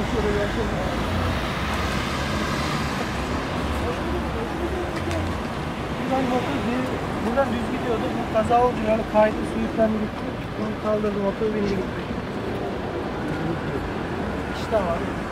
şöyle yaşayalım. Buradan düz gidiyordu. Bu kaza oldu. Yani kaydı, su yüklendi gitti. Onu kaldırdı, motoru bindi gitti. İşte var.